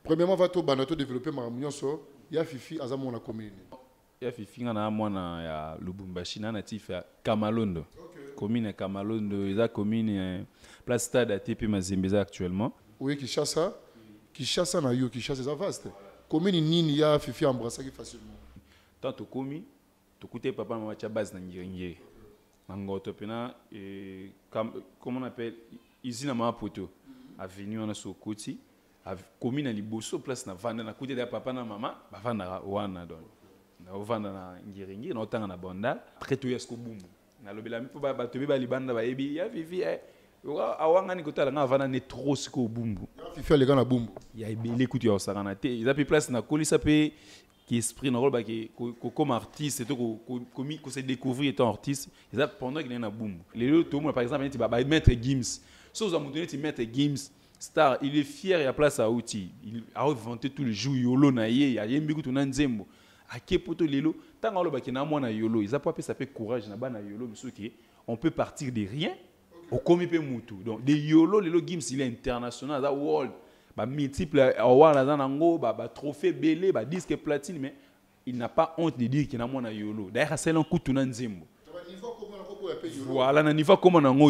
Premièrement, va to banato développer ma nyonso, ya fifi azamo na commune. Ya fifi ngana mwana ya Lubumbashi na natif ya Kamalondo. Commune ya Kamalondo, eza commune place stade à TP Mazembe actuellement. Oui, Kinshasa na yo, Kinshasa c'est vaste. Commune nini ya fifi embrasser facilement. Tant to komi, to coûter papa mama cha base na ngirengere. Mangoto pena comment on appelle usine à Mapoto, avenue on a Sokoti. Commune à Liboso, place na vanda na côté de papa na maman, ba vanda wana don. Na vanda na ngiringi, na otanga na bondal, très tout yasko boum. Na lobela mi ba tobi ba libanda ba ebi ya vivi awanga ni kota na vanda ne trop sko bumbu. Fifi le gana bumbu. Ya ebele kutu ya osakana te. Ils a pi place na kolisa pe qui esprit na rôle ba ki comme artiste et ko se découvrir étant artiste, ils a pendant qu'il y a na bumbu. Les tout par exemple, tu ba mettre Gims. So za mutune ti mettre Gims. Star, il est fier, il a place à outil. Il a inventé tous les jours yolo na ye, il y a yembiku to nanzembo. A kepoto lelo, tant on le baki na mona yolo, ils a pas ça fait courage na ba na yolo misuki. On peut partir de rien au komi pe mutu. Donc des yolo lelo Gims il est international, ça world. Ba multiple award na nango, ba trophée belé, ba disque platine mais il n'a pas honte de dire qu'il na mona yolo. D'ailleurs c'est un coup to nanzembo. Voilà, na niveau comment nango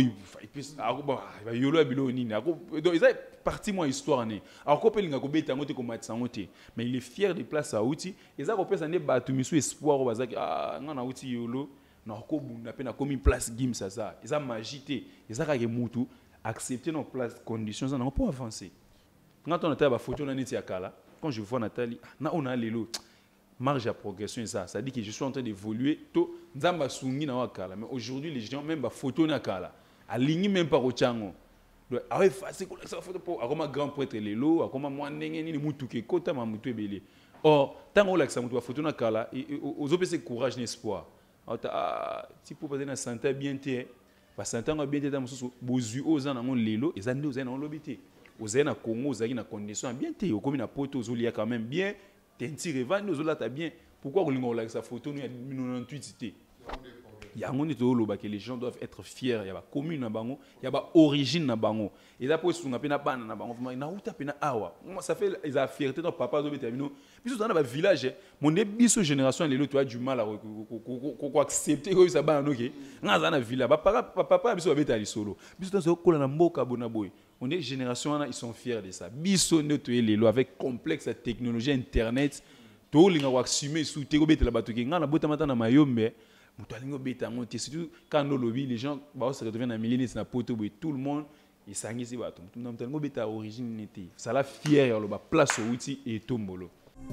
yolo abilo nini donc ils parti moi histoire né alors ko pelinga ko beta ngote ko matisa ngote mais il est fier de place à outil ils a ko pesa ne batu misu espoir bazaki ngana outil yolo na ko bunda pe na komi place Gims ça ils a magité ils a ka ke mutu accepter nos place conditions ça pour avancer quand on a ba photo na neti akala quand je vois Nathalie na on a lelo marge à progression et ça dit que je suis en train d'évoluer to nzamba sungi na wakala mais aujourd'hui les gens même ba photo na kala aligné même pas au chango donc avec facile ko la photo pour akoma grand prêtre lelo akoma moi ndenge ni mutu ke kota ma mutu ebele or tant on la ça mutu ba photo na kala aux opc courage n'espoir tipo pas na santé bien té ba santé ngo bien té ta mususu bozu oza na ngo lelo ezande oza na lobité oza na Congo oza na condition bien té okomi na poto ozolia quand même bien tentire vandi ozolata bien pourquoi kolinga olaka sa photo nous ya 1998 il y a un que les gens doivent être fiers il y a ba commune na bango il y a ba origine na bango et là pour sunga pena bana na bango na uta pena awa ça fait ils a fierté dans papa zo betamino biso dans ba village mon biso génération les autres tu as du mal à ko accepter ko ça bana noké ngaza na village ba papa biso ba betali solo biso dans ko na mboka bona boy on est génération ils sont fiers de ça biso ne to lelo avec complexe technologie internet to linga ko assumer sous te ko betela batoki ngana bota mata na mayombe surtout quand nous lobby les gens se retrouvent dans millénaire na poto tout le monde il s'angisi bato mutango beta origine n'était ça la fier le place au outil et tombolo.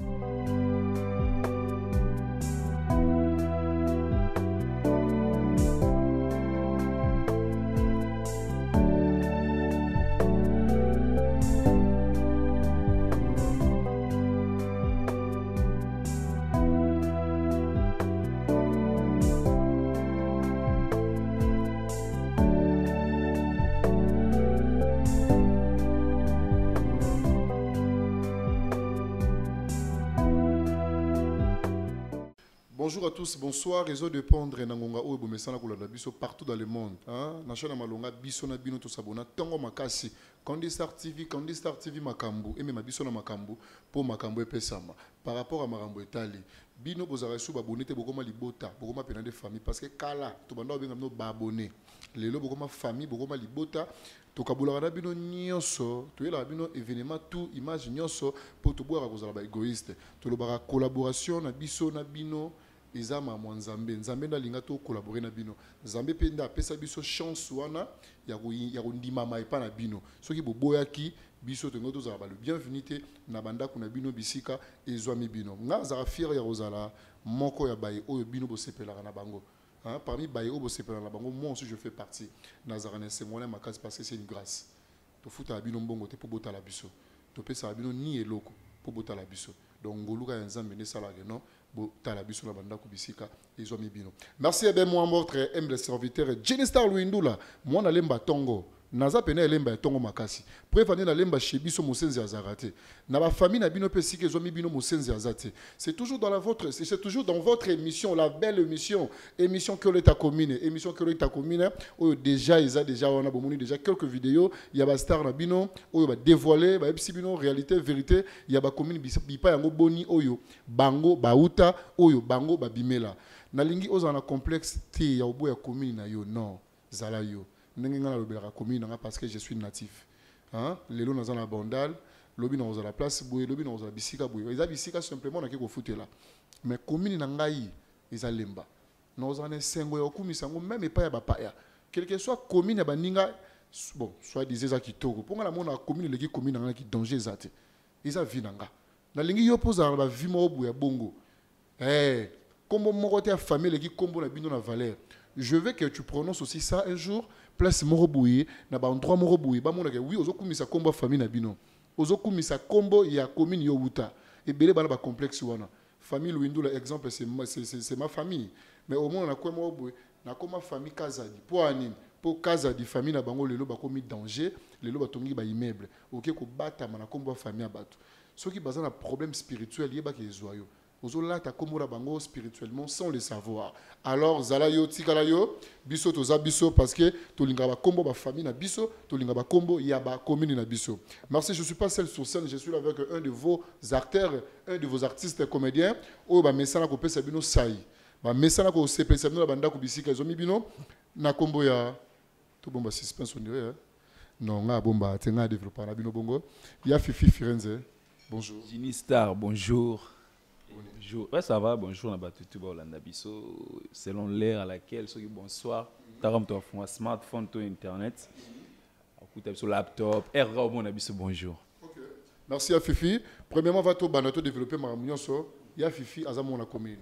Bonjour à tous, bonsoir. Réseau de Pondre Nangonga ou Bomesana Kolanda Biso partout dans le monde. National Malonga Biso na Bino to sabona tango makasi. Kandistar TV Makambu et même Biso na Makambu pour Makambu et Pesama. Par rapport à Makambu Etali, Bino bozara sou babonete bokoma libota, bokoma pena de famille parce que kala to banda obenga no babone. Lelo bokoma famille bokoma libota. Tokabula na bino nyonso, to yela bino événement tout image nyonso pour to boire kozala ba égoïste. To lobara collaboration na Biso na Bino. Ezama mwa Nzambe na linga to collaborer na bino Nzambe pe nda pesa biso chance wana ya ko ndimama epa na bino soki boboyaki biso to ngoto za ba le bienvenue na banda kuna bino bisika ezwami bino nga za fier ya rozala moko ya baye oyo bino bo sepelaka na bango parmi baye oyo bo sepelaka na bango moi aussi je fais partie nazarane sengona makasi parce que c'est une grâce to futa bino mbongo te po bota la biso to pesa bino ni eloko po bota la biso donc ngoluka ya Nzambe ne sala non. Merci à moi, votre humble serviteur Jenny Star Louindula, moi Nalemba Tongo. naza pena elemba ya tongo makasi préféré na lemba chez biso mosenzi azarate na ba famille na bino pe sike zo mi bino mosenzi azate. C'est toujours dans votre émission, la belle émission que l'état commune, déjà ils a déjà on a bomoni déjà quelques vidéos, il y a ba star na bino oyo ba dévoiler ba epsi bino réalité vérité, il y a ba commune bipa yango boni oyo bango bauta oyo bango babimela. Nalingi ozana complexe te ya obo ya commune na yo non zala yo. Ndenge ngana lobelaka commune nga parce que je suis natif. Hein? Lelo nazana bandal, lobi na la place boye, lobi na bisika boye. Eza bisika simplement na kiko futela. Mais commune na ngai eza lemba. Nozana sengo ya okumisa ngo même pas ya bapaya. Quel que soit commune ya baninga bon, soit disait za kitoko. Ponga la mona commune leki commune nga ki danger zate. Eza vinanga. Na lingi yo poza ba vimo obu ya bongo. Eh, kombo moko te ya famille leki kombo na bino na valeur. Je veux que tu prononces aussi ça un jour. Place Morobouye, na ba endroit Morobouye, ba mona ke oui ozokumisa kombo famille na bino. Ozokumisa kombo ya commune yo wuta. Et belé bana ba complexe wana. Famille Louindou exemple c'est ma famille. Mais au moins na kwa Morobouye, na koma famille Kazadi. Pour anine, pour Kazadi famille na bango lelo ba komi danger, lelo ba tongi ba immeuble. OK ko bata na kombo famille abatu. Ceux qui bazana problème spirituel yeba ke zoyo. Ozola ta komora bango spirituellement sans le savoir. Alors zalayo tikalayo biso toza biso parce que tolinga ba kombo ba famille na biso, tolinga ba kombo ya ba commune na biso. Merci, je suis pas seul sur scène, je suis là avec un de vos acteurs, un de vos artistes comédiens o ba mesana ko pesa bino sai. Ba mesana ko sepesa bino banda ko bisika ezomi bino na kombo ya to bomba suspense on dirait. Non, nga bomba tenga développer na bino bongo. Ya Fifi Firenze. Bonjour. Gini Star, bonjour. Bonjour. Ouais, ça va, bonjour, on a battu tout selon l'ère à laquelle, bonsoir, tu as un smartphone, ton internet, sur laptop, bonjour. Okay. Merci à Fifi. Premièrement, va te développer ma réunion sur ya Fifi azamo na commune.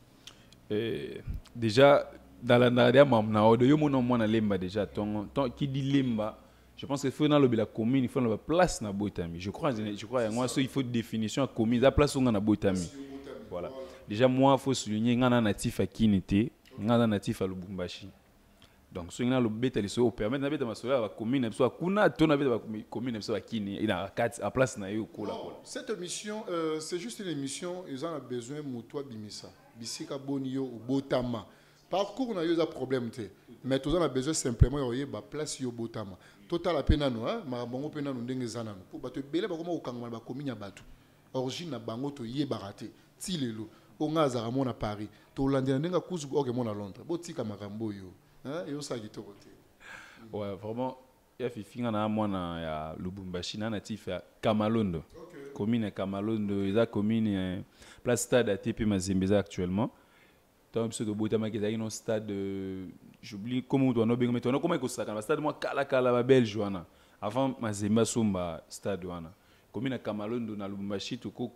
Déjà dans la dernière de yo mon lemba déjà ton qui dit lemba, je pense qu'il faut dans la commune, il faut la place na Botami. Je crois moi il faut une définition à commune, la place où on a Botami. Voilà. Déjà, moi, il faut souligner que je suis natif à Kinité, je suis natif à Lubumbashi. Donc, si on a le bête, il faut permettre de la commune, il faut que commune à Kini, il y a à place. Cette émission, c'est juste une émission, ils ont besoin de toi, Bimisa, Bisika Bonio ou Botama. Parcours, on a eu un problème, mais tous on a besoin simplement de la place au Botama. Total à peine, mais bon, peine nous dengue pour te belle, comment au Kangma, la commune à Batu. Origine à Bango, to yé baraté. Tilelo onga azara mona Paris to landela ndenga kuzu oke mona Londres botika makambo yo hein et ça qui te côté. Ouais, vraiment ya fifinga na mwana ya Lubumbashi na natif ya Kamalondo. Okay. Commune ya Kamalondo, eza commune place stade à TP Mazembeza actuellement. Tant que de Botama qui est un stade j'oublie comment on doit nommer mais comment il ça quand stade moi kala ba belge wana avant Mazemba somba stade wana. Commune ya Kamalondo na Lubumbashi tuko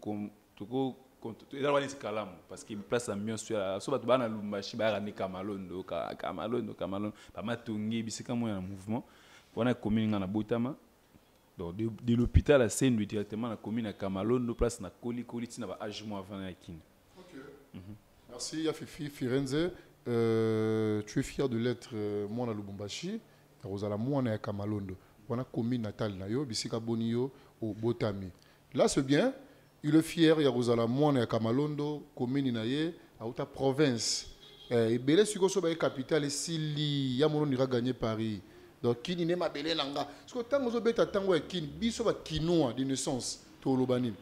parce qu'il place ambiance sur la soba tubana Lubumbashi ba rani Kamalondo ba matongi bisika mo ya mouvement wana commune na Botama donc de l'hôpital à Saint directement na commune à Kamalondo place na Koli tina ba âge mo avant ya Kine. OK. Merci ya Fifi Firenze, tu es fier de l'être moi na Lubumbashi rozala moi na Kamalondo wana commune natale na yo bisika bonio au Botami. Là c'est bien. Il est fier, il y a Rosala Moine à Kamalondo, commune Naye, à Outa province. Et Belé Sugoso est capitale, Sili, Yamono ira gagner Paris. Donc, Kini n'est pas Belé Langa. Parce que tant que vous êtes à Tango et Kini, Biso va Kinoa de naissance, Tolobani.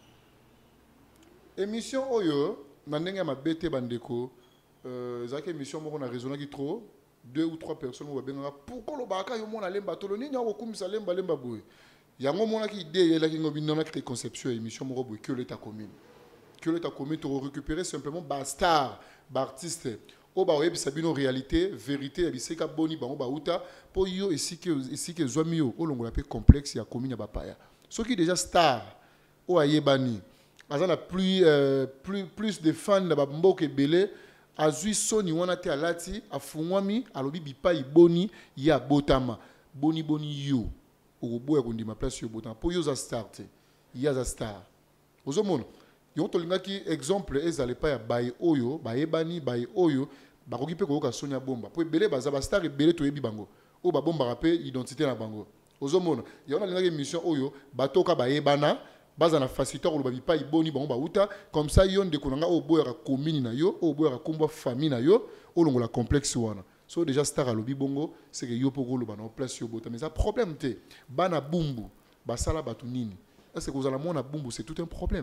Émission Oyo, Nandenga ma bête bandeko, Zaki émission, on a raisonné qui trop, 2 ou 3 personnes, on va bien. Pourquoi le baka, yo mon alemba, Toloni, n'a aucun salemba, lemba boué. Il y a un moment qui idée là qui nous créé conception émission que l'état commune to récupérer simplement star artiste au ba web sabino réalité vérité biseka boni ba uta pour yo ici que zwamio au longo la pe complexe ya commune ya bapaya ceux qui déjà star au ayebani azana plus de fans na bamboke belé azui soni wana te alati afungwami alobi bipa iboni ya Botama boni yo au bout de ma place sur Botama pour yoza start il y a za star ozomona yo to linga ki exemple ezale pa ya bay oyo bayebani bay oyo bakoki pe ko ka sonya bomba pour belé baza ba star belé to yebi bango o ba bomba rapé identité na bango ozomona ya on a une mission oyo batoka bayebana baza na facilitateur ko babi pa iboni bango ba uta comme ça yon de konanga o boya commune na yo o boya komba famille na yo o longola complexe wana so déjà star alobi bongo c'est que yo poko lo ba na place yo bota mais ça problème te bana bumbu basala batu nini est-ce que vous allez mona bumbu c'est tout un problème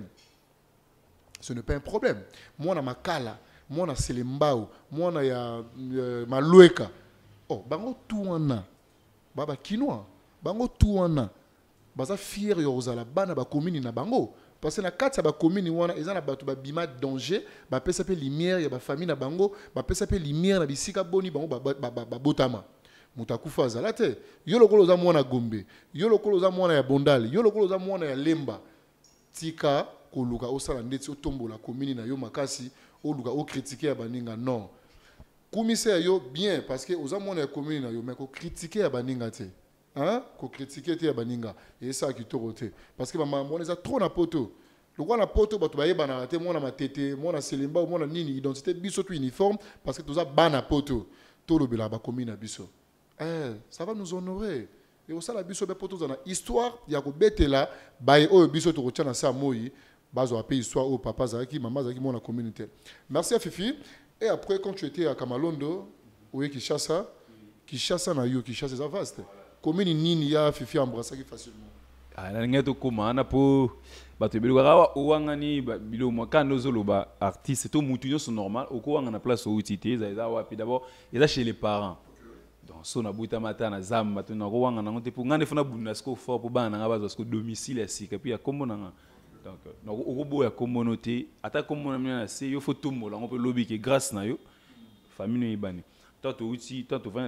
ce n'est pas un problème moi na makala moi na selembao moi na ya malueka oh bango tout wana baba kinois bango tout wana baza fier yo ozala bana ba commune na bango parce que na kati ba commune wana ezana batu ba bima danger ba pesa pe lumière ya ba famille na bango ba pesa pe lumière na bisika boni bango ba botama mutakufa azala te yo lokolo za mwana Gombe yo lokolo za mwana ya Bondali yo lokolo za mwana ya Lemba tika koluka osala ndeti otombola commune na yo makasi oluka o critiquer ya baninga non commissaire yo bien parce que oza mwana ya commune na yo mais ko critiquer ya baninga te hein ko critiquer te ya baninga et ça qui torote parce que maman on les trop na poto le quoi na poto bato bayeba na te mwana matete mwana selemba ou mwana nini identité biso tout uniforme parce que toza bana poto to lobela ba commune na biso ça va nous honorer et au sala biso be poto za na histoire ya ko betela baye oyo biso to kotia na sa moyi bazo apé histoire au papa zaki maman zaki mwana communauté merci à Fifi et après quand tu étais à Kamalondo oui Kinshasa na yo Kinshasa c'est vaste commune nini ya Fifi embrasser facilement na ngeto komana po bato belo kawa owangani bilo mwakando zoloba artiste to mutu nyonso normal okowanga na place outité za wapi d'abord eza chez les parents donc so na buta mata na zamba to na kowanga na ngote po ngane fona bunda sko fort po bana nga bazo sko domicile ya sika puis ya kombo na donc na okobo ya communauté ata kombo na mina se yo faut tombola ngo pe lobi ke grâce na yo famille ibani toto uti toto va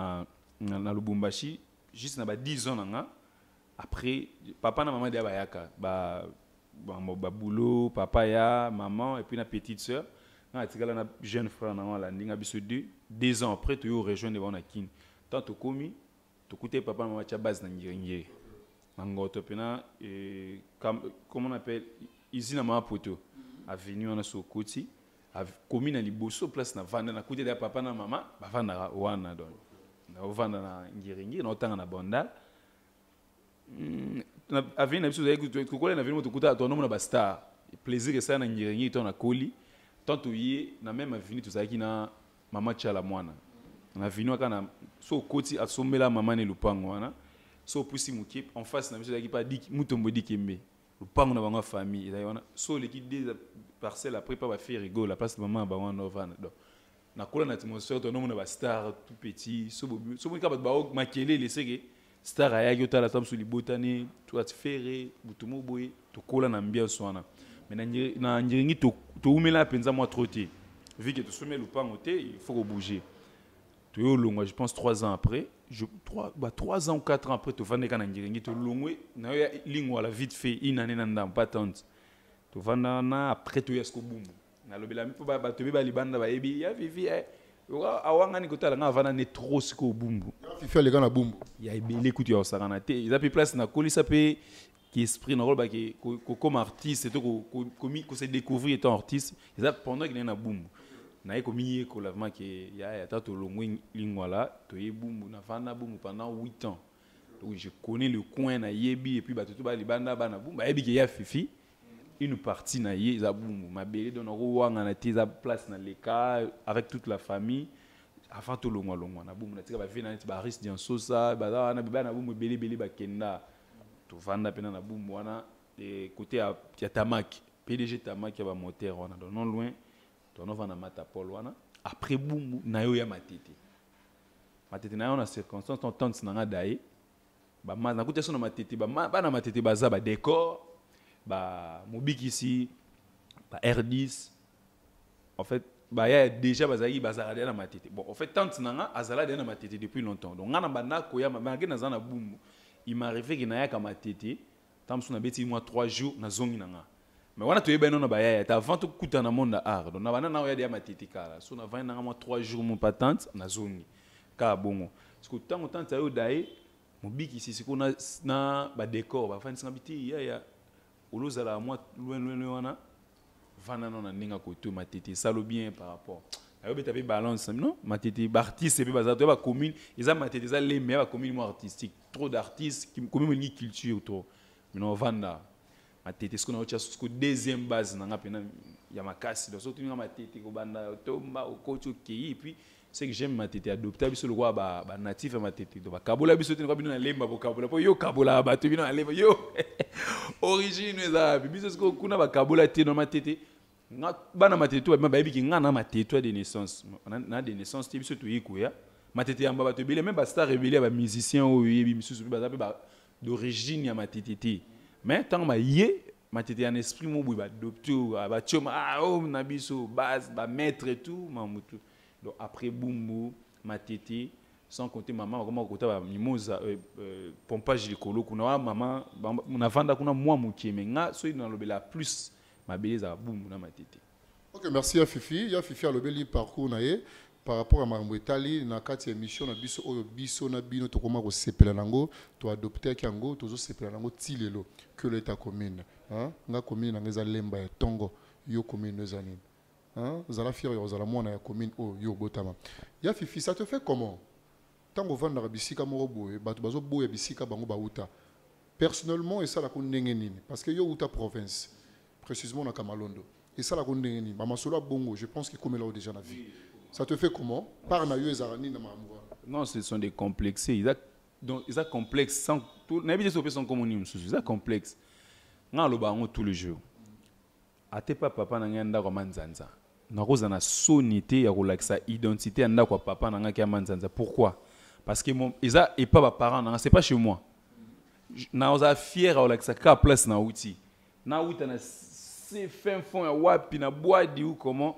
na Lubumbashi juste na ba 10 ans nga après papa na maman dia bayaka ba boulot papa ya maman et puis na petite sœur na tikala na jeune frère na la ndinga biso 2 ans après tu yo rejoindre na kin tant to komi to coûter papa maman cha base na ngiringi na ngoto pena et comment on appelle ici na ma poto avenue na Sokoti komi na liboso place na vanda na coûter de papa na maman ba vanda wana donc na vanda na ngiringi na otanga na Bondal avenue na biso za ko na avenue to kuta to nomona ba star plaisir que ça na ngiringi to na koli tant yi na même avenue to zaki na mama chala mwana na avenue kana so koti asombela mama ne lupango wana so pusi muke en face na biso zaki pa dik mutombo dikembe lupango na bango famille eza wana so l'équipe des parcelles après pas ba faire rigolo la place de maman ba wana vana donc na kola na atmosphère to nomona ba star tout petit so ka ba makele laisser que star ayaki otala tam sur libotani to atfere butumo boye to kola na ambiance wana mais na ngiringi to umela penza moi trotter vu que to sommet lupango te il faut ko bouger to yo longwa je pense 3 ans après 3 ans ou 4 ans après to vanda kana ngiringi to longwe na yo lingwa la vite fait une année na ndam pas tant to vanda na après to yasko bumbu na lobela mi ba to be ba libanda ba ebi ya vivi awanga ni kotala nga vana ne trop siko bumbu Fifi le kana bumbu ya ebele kutu ya osakana te ils a pe place na kolisa pe qui esprit na rôle ba que comme artiste to ko se découvrir étant artiste ils a pendant qu'il na bumbu na eko miye ko lavement que ya tato longwe lingwala to ye bumbu na vana bumbu pendant 8 ans donc je connais le coin na yebi et puis ba to ba libanda ba na bumbu ba yebi que ya Fifi une partie na ye za bumbu mabele don wanga na tiza place na leka avec toute la famille avant to longwa na bumbu na tika ba vina nti ba risque diansosa ba na beba na bumbu bele ba kenda to vanda pena na bumbu wana de côté ya Tamak PDG Tamak ya ba moteur wana donc non loin to no vana Matapol wana après bumbu na yo ya matete na yo na circonstance ton tante na nga dai ba ma na kuteso na matete ba na matete baza ba décor ba mobikisi ba R10 en fait ba ya déjà bazaki bazala na matete bon en fait tante nanga azala na matete depuis longtemps donc ngana bana ko ya ma ngena zana bumbu il m'a arrivé que na ya ka matete tamsu na beti moi 3 jours na zongi nanga mais wana to yeba non ba ya ta avant to kuta na monde art donc na bana na ya matete kala so na va na moi 3 jours mon patente na zongi ka bongo parce que tant tante ayo dai mobikisi siko na ba décor ba fa nsinga biti ya olozala moi loin wana vana non na ninga ko to matete ça le bien par rapport ayo beta pe balance non matete artiste pe baza to ba commune ils a matete za les meilleurs commune artistique trop d'artistes qui commune ni culture trop non vanda matete ce qu'on a autre chose deuxième base na ngapena ya makasi donc surtout matete ko banda tomba au coach qui et puis c'est que j'aime matete adopter biso le roi ba natif matete to ba kabola biso te ko bino na lemba bo kabola po yo kabola ba to bino na lemba yo origine za biso ce ko kuna ba kabola te no matete bana matete to ba yebi ki ngana matete de naissance na de naissance te biso to yikuya matete yamba ba to bele même ba star révélé ba musicien o yebi biso ba za ba d'origine ya matete te mais tant ma yé matete en esprit mo ba adopter ba choma oh na biso base ba maître et tout mamutu. Donc après Bumbu, Matete, sans compter maman, comment côté ba mimosa pompage likolo kuna maman on a vanda kuna moi mukie mais nga so dans le la plus ma beleza Bumbu na Matete. OK, merci à Fifi. Ya Fifi a le bel parcours naé par rapport à Mambo Itali na kati émission na biso oyo biso na bino to koma ko sepela nango to adopter kango to zo sepela nango tilelo que l'état commune hein nga commune na ngeza lemba ya tongo yo commune ezanini. Vous allez faire aux alamons à la commune au yo botama. Ya Fifi, ça te fait comment? Tant qu'on vend la bisika morobo et bazo boye bisika bango bauta. Personnellement, et ça la kondengeni parce que yo uta province, précisément na Kamalondo. Et ça la kondengeni. Ba masolo bongo, je pense qu'il comme là déjà na vie. Ça te fait comment? Par na yo ezarani na mamwa. Non, ce sont des complexés. Ils ont complexe sans tout. N'habite sur personne comme on dit, ils ont complexe. Nga lo bango tous les jours. Ate papa na ngenda kwa manzanza. Nakoza na sonité ya relaxa identité anda kwa papa na ngaki manzanza. Pourquoi? Parce que mon eza et pas parents na c'est pas chez moi. Na oza fier à relaxa ka place na outi. Na outa na c'est fin fond ya wapi na boadi ou comment.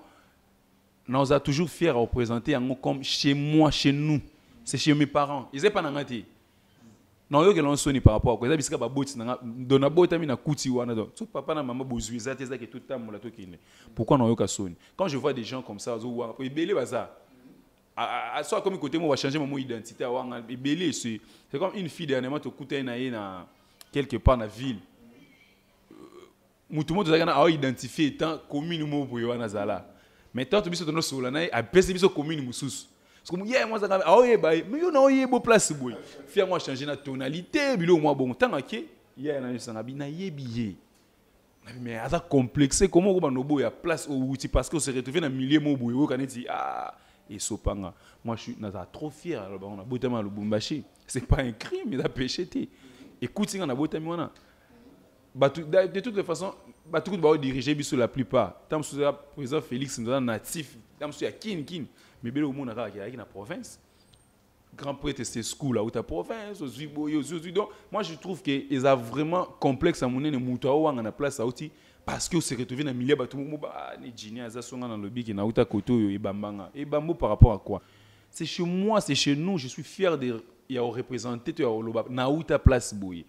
Na oza toujours fier à représenter yango comme chez moi, chez nous. C'est chez mes parents. Ils est pas na ngati. Non yo que l'on sonne par rapport à quoi ça bisika ba boti na dona bota mi na kuti wana donc tout papa na maman bozui ça te ça que tout temps la to kine pourquoi non yo ka sonne quand je vois des gens comme ça zo wa belé baza à soit comme côté moi va changer mon identité wa belé c'est comme une fille dernièrement to kuta na quelque part na ville mutu moto za na identifier étant commune mo boyo wana zala mais tant to biso to no sola na a pesi biso commune mususu. Parce que moi ça mais yo na yebo place boy fia moi changer na tonalité bilo moi bon tant que ya na sanga bina yebiye mais ça complexé comment ko no boy a place au outil parce que on se retrouver dans milieu mo boy ko kaneti et sopanga moi je suis trop fier alors on a botama le Lubumbashi c'est pas un crime mais ça péché té écoute on a botami wana de toutes les façons tout va diriger biso la plupart tant sous président Félix nous natif tant sous ya kin mais bien au monde a na province grand prêtre c'est school là où ta province donc moi je trouve que ils a vraiment complexe à mon ne muto wa na place outi parce que se retrouver dans milieu bato mo ba ni jini aza songa dans lobby ki na uta koto yo ebambanga ebambo par rapport à quoi c'est chez moi c'est chez nous je suis fier de ya représenter to ya loba na uta place boy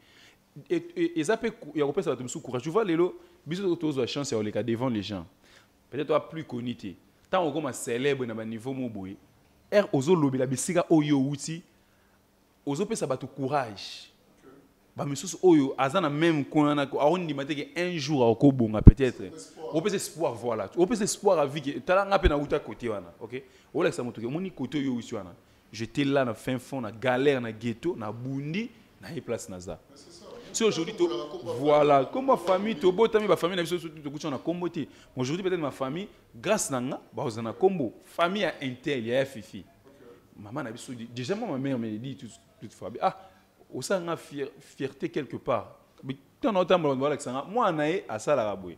et ça peut ya repère ça me courage tu vois lelo biso to zo chance ya le cas devant les gens peut-être toi plus connu tant on comme célèbre na ba niveau mo boy ozo lobi la bisika oyo uti ozo pesa bato courage ba misusu oyo azana même kona ko aondi mateke un jour akobonga peut-être on peut espoir voilà on peut espoir à vie tala ngape na uta côté wana OK o la sa moto moni côté oyo uti wana j'étais là na fin fond na galère na ghetto na bundi na place naza si aujourd'hui voilà comme ma famille to botami ba famille na biso to kucha na komboté aujourd'hui peut-être ma famille grâce nanga ba ozana kombo famille à intel ya Fifi maman na biso déjà ma mère me dit toute fois au sein de fierté quelque part mais tant autant voilà que ça moi naé à ça la raboué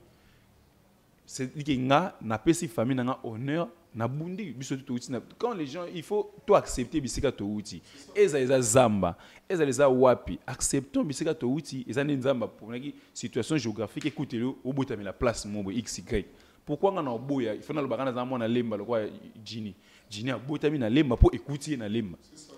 c'est dit que nga na pesi famille na honneur na bundi biso to uti quand les gens il faut tout accepter bisika to uti eza zamba eza wapi acceptons bisika to uti eza nzamba pour na situation géographique écoutez le au bout la place mo xy pourquoi nga na boya il faut na lo bakana za mona lemba lo kwa jini a botami na lemba pour écouter na lemba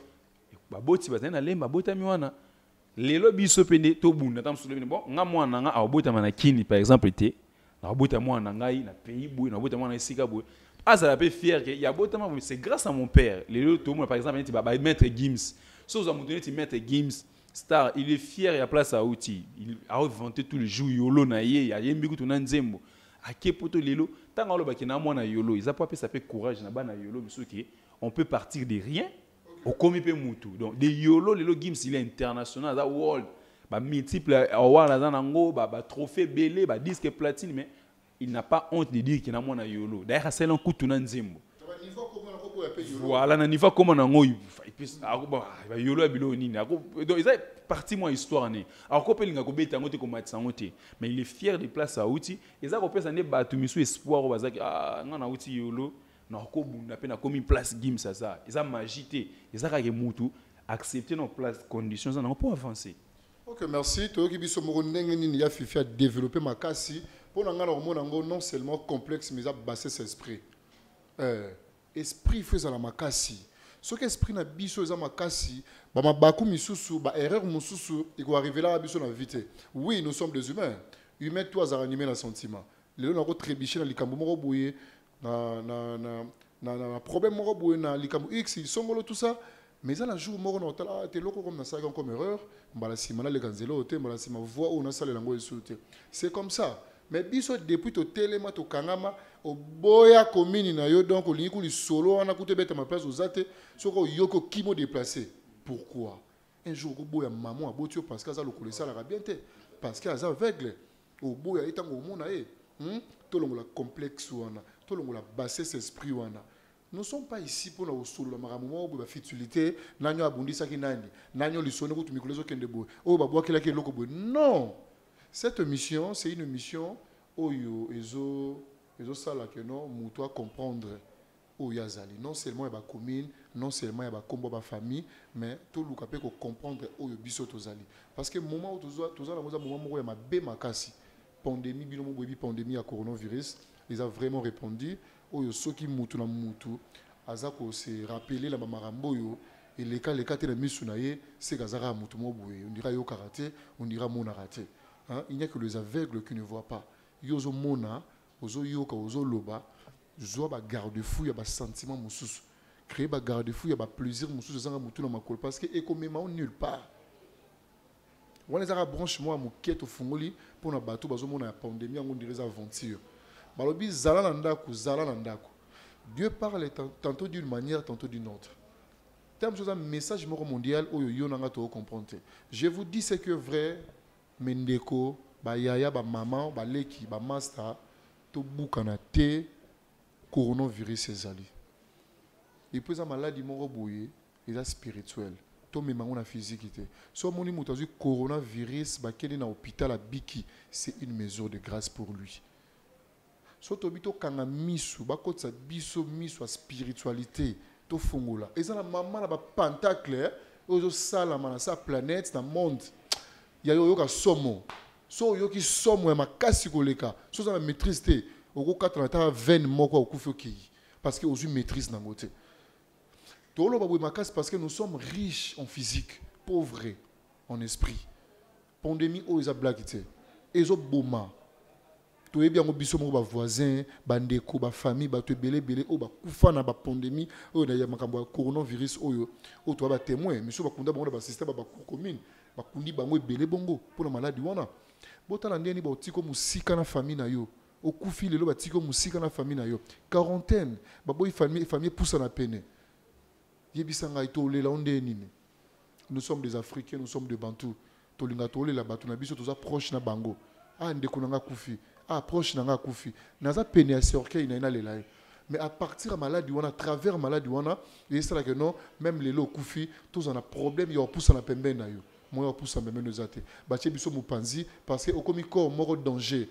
ba boti ba na lemba botami wana lelo biso pende to bunda tam solo bon nga mwana nga a botama na kini par exemple té na bota mwana ngai na pays boy na bota mwana esika boy ça la paix fier que y a botama c'est grâce à mon père lelo to moi par exemple ti ba maître Gims so za mudone ti maître Gims star il est fier ya place à outil il a inventé tous les jours yolo na ye ya yembi kutu na nzembo ake poto lelo tanga olo bakina mwana yolo ils a pas ça fait courage na bana yolo bisoki on peut partir de rien au komi pe mutu donc de yolo lelo Gims il est international za world ba multiple award za nango ba trophée belé ba disque platine mais il n'a pas honte de dire qu'il na mwana yolo d'ailleurs c'est un coup tuna nzembo voilà na niveau comment nango il peut ba yolo abilo nini donc ils a parti moi histoire né alors ko pelinga ko beta ngote ko matisa ngote mais il est fier de place à outil et ça ko pesa ne batu misu espoir ko bazaki ngana outil yolo na ko bunda pe na komi place Gims ça ils a magité ils a ka mutu accepter nos places conditions ça pour avancer. Ok, merci. Toi qui biso moko ndenge nini ya fifi a développer makasi pour ngana ko mona ngo non seulement complexe mais a basser ses esprit. Esprit fait la makasi. Ce que esprit na biso za makasi, ba mabaku misusu, ba erreur mususu, il va arriver là biso na vite. Oui, nous sommes des humains. Humains toi za animer le sentiment. Les gens ont trébiché na likambo moko boye na problème moko boye na likambo X, ils sont tout ça. Mais ça la jour moko na tala te loko comme na ça comme erreur, mbala sima na le kanzelo te, mbala sima voix ou na sala lango esoute. C'est comme ça. Mais biso depuis to telema to kangama o boya commune na yo donc olingi ko li solo wana koute beta ma place ozate soko yoko kimo déplacer. Pourquoi? Un jour ko boya maman abotio parce que ça le kolesa la bien te parce que ça aveugle o boya itango mona to longola complexe wana to longola basse esprit wana. Nous ne sommes pas ici pour nous solo la maramomo ou la futilité nanyo abundisa ki nani nanyo lisone ko tumikolezo kende boy o ba boya kila ke loko boy. Non. Cette mission, c'est une mission où ils ont ça là que non, nous comprendre où il y a zali. Non seulement il y a commune, non seulement il y a combo ba famille, mais tout le monde peut comprendre où il y a biso zali. Parce que moment où tout ça, moment où il y a bé makasi, pandémie, pandémie à coronavirus, ils ont vraiment répondu. Où il y a ceux qui mutu na mutu, azako se rappeler la mamarambo yo. Et les cas de misunaye, c'est gazara mutu mo boye. On dira yo karaté, on dira mona raté. Il n'y a que les aveugles qui ne voient pas. Yozo mona, ozo yoka, ozo loba, zo ba garde-fou, ya ba sentiment mususu. Créer ba garde-fou, ya ba plaisir mususu zanga mutu na makol parce que économiquement nulle part. On les a branchement à mouquette au fungoli pour na bateau bazo mona la pandémie on dirait aventure. Balobi zala nandaku, zala nandaku. Dieu parle tantôt d'une manière, tantôt d'une autre. Terme chose un message mondial où yo nanga to comprendre. Je vous dis c'est que vrai. Mendeko, ba yaya, ba maman, ba leki, ba master, to boukana te coronavirus ezali. Et puis la maladie moko boye, il est spirituel. To me mangona physique te. So moni mutazu coronavirus ba kene na hôpital à Biki, c'est une mesure de grâce pour lui. So to bito kanga misu, ba kotsa biso misu a spiritualité, to fongola. Et ça la maman na ba pentacle, ozo sala mana sa planète na monde. Il y a yoka somo so yoki somo ya makasi koleka so ça maîtrise te oko 4 20 moko okufi oki parce que ozu maîtrise nango te to lo ba makasi parce que nous sommes riches en physique pauvres en esprit pandémie o isa black te ezo boma to yebi yango biso moko ba voisin ba ndeko ba famille ba to belé o ba kufa na ba pandémie o na ya makambo ya coronavirus oyo o to ba témoin miso ba kunda bango ba système ba commune bakundi bango ebele bongo pour la maladie wana botala ndeni ba otiko musika na famille na yo okufi lelo batiko musika na famille na yo quarantaine baboyi famille poussa na pene yebisa ngai to lela onde nini. Nous sommes des Africains, nous sommes des Bantous to linga to lela batu na biso toza proche na bango ndeko nanga kufi proche nanga kufi naza pene ya sorkei na ina lela. Mais à partir de maladie wana, à travers maladie wana, et c'est là que non, même les lots kufi, tous on a problème, il y a pousse na pembe na yo. Moi pousse na pembe nos até. Baché biso mupanzi parce que au komi corps mort danger.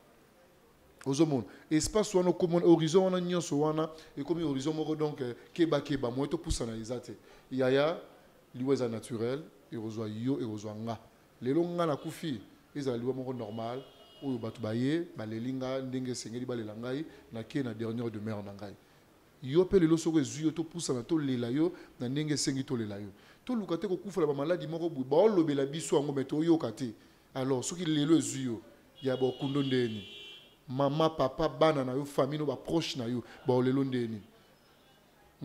Ozomon, espace wana comme horizon wana nyonso wana et comme horizon mort donc keba moi to pousse na izate. Yaya liweza naturel et rezoa yo et rezoa nga. Les longa na kufi, ils a liwa mort normal. Oyo batu baye balelinga ndenge sengeli balela ngai na ke na dernière demeure na ngai yo pe lelo soko ezuyo to poussa na to lela yo na ndenge sengi to lela yo to lukate ko kufa la ba maladie moko bu ba lobela biso ngo meto yo kate alors soki lelo ezuyo ya ba kundo ndeni mama papa bana na yo famille no ba proche na yo ba lelo ndeni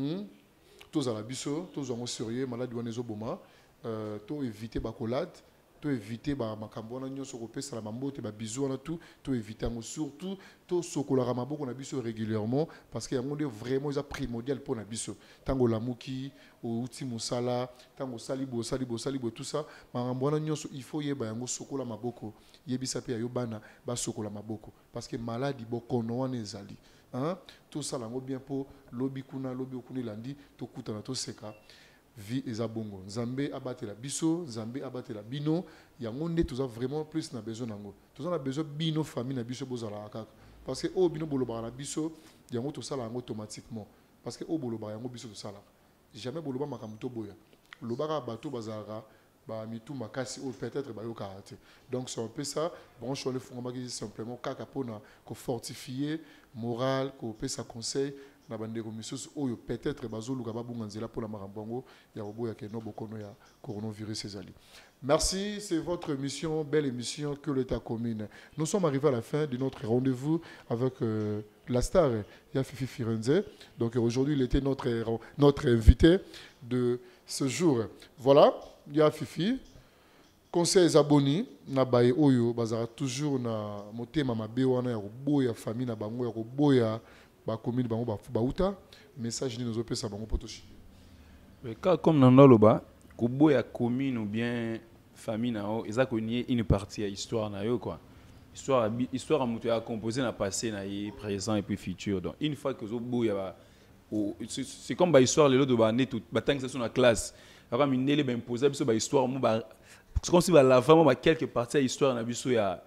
to za la biso to zo ngo sérieux maladie wana ezo boma to éviter ba colade to éviter ba makambo na nyonso ko pesa la mambote ba bisou na tout to éviter ngo surtout to sokola maboko na biso régulièrement parce que yango vraiment ça primordial pour na biso tango lamuki o uti musala tango salibo tout ça makambo na nyonso il faut yeba yango sokola maboko yebisa pe yo bana ba sokola maboko parce que maladie bokono wana ezali hein tout ça lango bien pour lobi kuna landi to kutana to seka vie eza bongo nzambe abatela biso nzambe abatela bino yango nde toza vraiment plus na besoin nango toza na besoin bino famille na biso bozala kaka parce que o bino boloba na biso yango to sala yango automatiquement parce que o boloba yango biso to sala jamais boloba makambo to boya lobaka bato bazara ba mitu makasi ou peut-être ba yo karaté donc c'est un peu ça bon je le fond simplement kaka pona ko fortifier moral ko pesa conseil na bandeko misusu oyo peut-être bazoluka babunga nzela pour la makambo ya roboya ke no bokono ya coronavirus ezali. Merci, c'est votre émission, belle émission que l'État commune. Nous sommes arrivés à la fin de notre rendez-vous avec la star Yafifi Firenze. Donc aujourd'hui, il était notre invité de ce jour. Voilà, Yafifi. Conseils abonnés, na baye oyo bazara toujours na motema mabe wana ya roboya famille na bango ya roboya ba commune bango ba bauta message ni nozo pesa bango potoshi. Comme dans loba koboya commune ou bien famille na o eza konnier une partie à histoire na yo quoi. Histoire mutu a composé na passé na présent et puis futur. Donc une fois que zo boya c'est comme ba histoire lelo de ba né tout ba tang ça sur la classe. Alors minele ba imposer biso ba histoire mo ba c'est comme si la femme a quelques parties à l'histoire na biso ya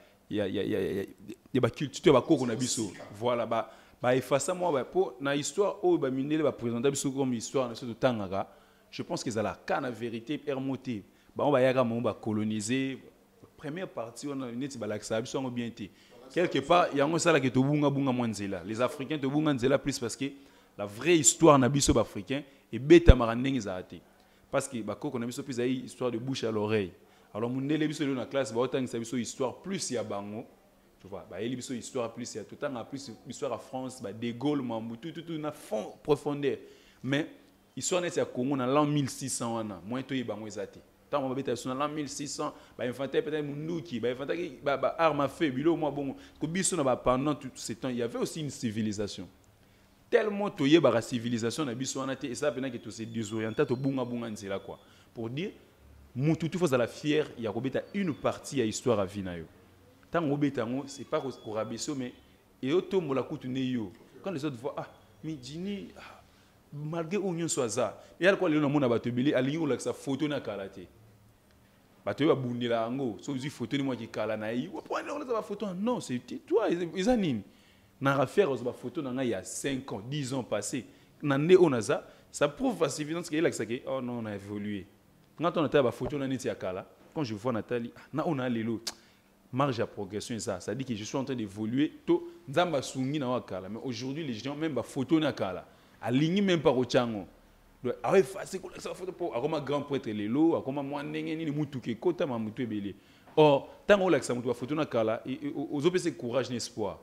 ba culture ba koko na biso voilà ba effacer moi pour na histoire o ba minele ba présenter biso comme histoire na de tangaka je pense que ça la kana vérité hermoté ba on ba yaka mo ba coloniser première partie on a une ti ba laksa biso ngo bien té quelque part yango sala ke to bunga mwanzela les africains to bunga nzela plus parce que la vraie histoire na biso ba africain et beta marandenge za até parce que ba koko na biso plus ay histoire de bouche à l'oreille. Alors, mon élève dans la classe, autant que ça histoire plus il y a bango, tu vois, bah il y histoire plus il y a tout le temps plus histoire à France, bah De Gaulle, Mamou, tout na fond profondeur. Mais histoire n'est à Congo dans l'an 1600 ana, moins to y bango ezati. Tant on va être sur l'an 1600, bah infanté peut-être Munduki, bah infanté bah arme à feu, bilo moi bon, que biso na pendant tout ce temps, il y avait aussi une civilisation. Tellement to y la civilisation na biso ana et ça pendant que tout se désorienté to bunga nzela quoi. Pour dire Moutou tout faut la fière, il y a une partie à histoire à Vinayo. Tant que c'est pas pour rabaisser, mais et automne la coûte yo. Quand les autres voient mais Dini malgré union soit ça, et alors quoi les gens mon abatubili, aligné là sa photo na kalaté. Bateau va bounir la ango, so une photo de moi qui kala na yi. Pourquoi on a photo non, c'est toi ils animent. Na affaire aux photo na il y a 5 ans, 10 ans passés. Na né on a ça prouve assez évident que là que ça oh non on a évolué. Quand on a la photo quand je vois Nathalie, on a les marge à progression ça dit que je suis en train d'évoluer to nzamba sungi na wakala mais aujourd'hui les gens même ba photo na kala aligné même pas au chango c'est quoi ça photo pour akoma grand prêtre lelo akoma moi ndenge ni mutu ke kota ma mutu ebele or tant on l'accent mutu photo na kala et aux opé courage n'espoir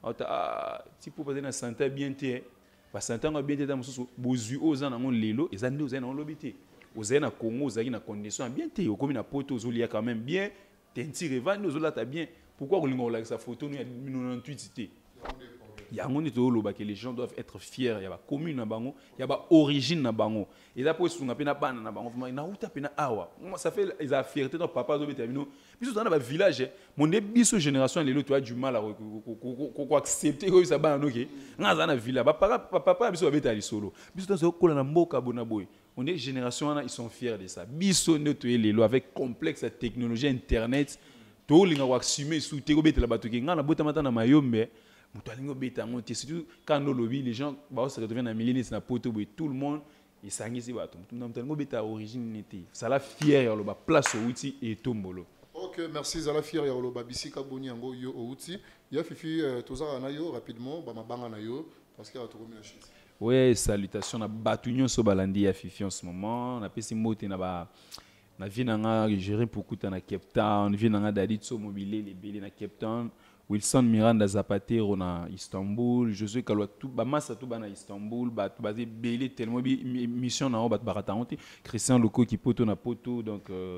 ti pour passer na santé bien té ba santé nga bien té dans mususu bozu ozana ngo lelo ezandi ozana lobité aux na Congo, aux na condition bien té au comme na poto aux liya quand même bien tenti revendre aux là ta bien pourquoi on lingola sa photo nous il y a 1998 il y a un monde que les gens doivent être fiers il y a ba commune na bango il y a ba origine na bango et là pour sunga pena bana na bango na uta pena awa moi ça fait ils a fierté notre papa zo betamino biso dans ba village mon biso génération les tu as du mal à accepter que ça bana noké ngaza na village ba papa biso ba betali solo biso dans ko na mboka bona boy. On est génération, ils sont fiers de ça. Biso ne avec complexe la technologie internet, to linga wa assumer sous te gobeta la batuki ngana bota mata na mayombe, muto lingo beta monte surtout quand no lobby les gens ba se retrouvent na millénaire na poto boy tout le monde et sangisi bato. Muto lingo beta origine nete. Ça la fière lo ba place au outil et tombolo. OK, merci Zala fière lo ba bisika boni yango yo outil. Ya fifi tozara na yo rapidement ba mabanga na yo parce qu'il y a trop de choses. Oui, salutations à Batunion Sobalandi à Fifi en ce moment. On a pesi mote na vie nanga gérer pour couta na Cape Town, vie nanga Daditso Mobile les belé na Cape Town, Wilson Miranda Zapatero na Istanbul, Josué Kalwa tout ba massa tout ba na Istanbul, ba tout basé belé tellement mission na ba baratanté, Christian Loko qui poto na poto donc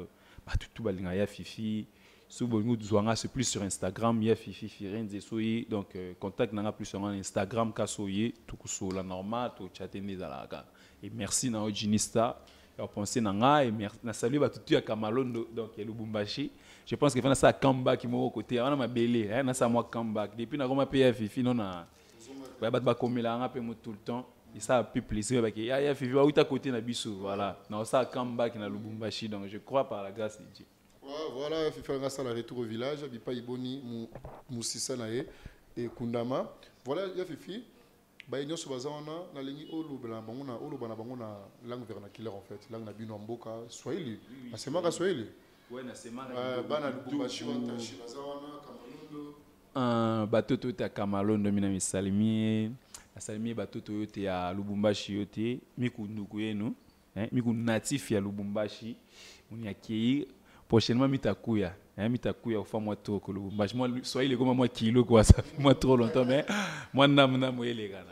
tout balinga ya Fifi. Si vous avez c'est plus sur Instagram, il y a Fifi Firenze soyi donc contact nanga plus sur Instagram ka soyi tout sur la normale tout chatter des alaga. Et merci na Ojinista. Et pensez nanga et merci na saluer ba tout ya Kamalondo donc ya Lubumbashi. Je pense que ça comeback mon côté on a ma belé hein na ça moi comeback depuis na goma pa Fifi non na ba komela nga pe mo tout le temps et ça a plus plaisir parce que ya Fifi wa uta côté na biso voilà. Na ça comeback na Lubumbashi donc je crois par la grâce de Dieu. Voilà, il faut faire ça, le retour au village. Bipa Iboni, Moussissa Nae et Kundama. Voilà, il y a Fifi. Bah, il y a ce bazar, on a l'ennemi Olubana, langue vernaculaire en fait. Langue Nabino Mboka, Swahili. C'est marrant, Swahili. Ouais, c'est marrant. Bana Lubumbashi, Wantachi, Bazarana, Kamalondo. Bateau Toyote à Kamalondo, Minami Salimi. La Salimi, bateau Toyote à Lubumbashi, Yote. Miku Ndukuye, Miku natif à Lubumbashi. On y a accueilli. Prochainement, mitakuya au fond moi trop que Lubumbashi. Moi, soyez les gars, moi kilo quoi, ça fait moi trop longtemps, mais moi nam les gars.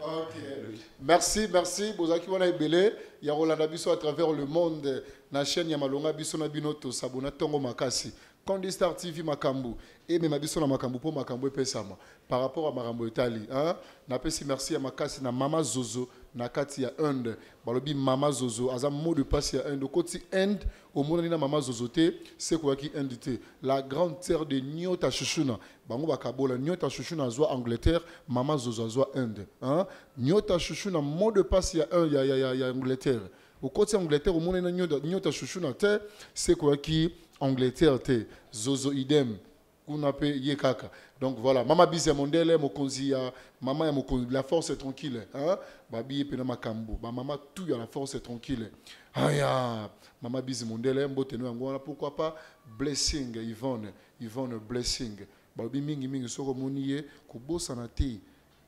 Merci. Bozaki wana ebele ya Rolanda biso à travers le monde. Na chaîne ya Malonga biso na binoto sabona tongo makasi. Kondi Star TV Makambu et même biso na Makambu pour Makambu pesama par rapport à Makambu Itali hein na pesi merci à makasi na Mama Zozo na kati ya Inde balobi Mama Zozo aza mot de passe ya Inde koti Inde au monde na Mama Zozo te c'est quoi qui Inde te la grande terre de Nyota Chuchuna bango bakabola Nyota Chuchuna azwa Angleterre Mama Zozo azwa Inde hein Nyota Chuchuna mot de passe ya Angleterre au côté Angleterre au monde na Nyota Chuchuna te c'est quoi qui Angleterre te Zozo idem kunape yekaka donc voilà mama bise mondele mokonzi ya mama ya mokonzi la force est tranquille hein babi pena makambu ba mama tout ya la force est tranquille aya mama bise mondele mboteno yango pourquoi pas blessing Yvonne blessing babi mingi soko moniye ko bosana te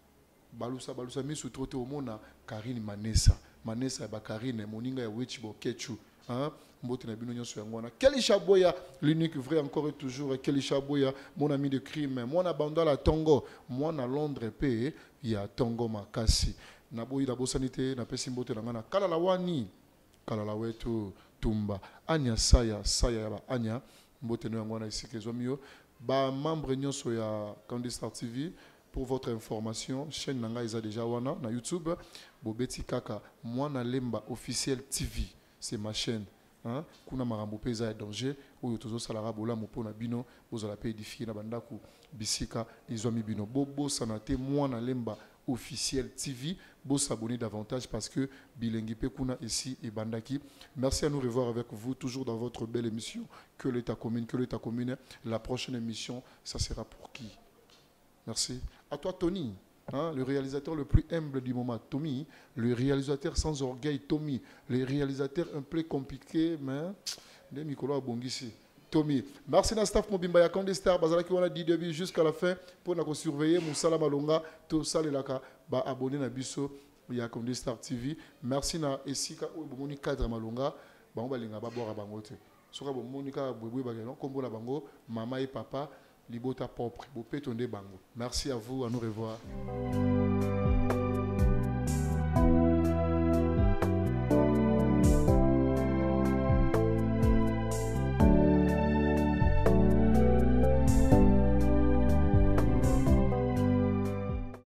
balusa misu trote omona Karine Manessa ba Karine moninga ya Wechibo Kechu hein Mbote na bino nyonso yangona Kelisha Boya l'unique vrai encore et toujours Kelisha Boya mon ami de crime mon abandon la Tongo moi na Londres pe ya Tongo makasi na boyi da bosanité na pesi mbote na ngana kala la wani kala la wetu tumba anya saya ya ba anya mbote no yangona isikezo mio ba membre nyonso ya Kondi Star TV. Pour votre information, chaîne nanga isa déjà wana na YouTube Bobeti Kaka Mwana Lemba officiel TV c'est ma chaîne hein kuna marambo peza ya danger oyo tozo salara bola mopo na bino bozala pe édifier na bandaku bisika izomi bino bobo sanate Mwana Lemba officiel TV beau s'abonner davantage parce que bilingi pe kuna ici et bandaki. Merci à nous revoir avec vous toujours dans votre belle émission que l'état commune la prochaine émission ça sera pour qui? Merci. À toi, Tony, hein, le réalisateur le plus humble du moment. Tommy, le réalisateur sans orgueil. Tommy, le réalisateur un peu compliqué, mais des micros à Bongisi. Tommy, merci à staff Mobimba ya Kondi Star, bazalaki wana dit début jusqu'à la fin pour nous surveiller. Moussala Malonga, tout ça les laka, ba abonné na biso ya Kondi Star TV. Merci na Esika ou bomoni cadre Malonga, ba on ba linga ba boire bangote. Soka bomoni ka bwebwe ba non kombo la bango, maman et papa. Libota propre, Bopé Tonde Bango. Merci à vous, à nous revoir.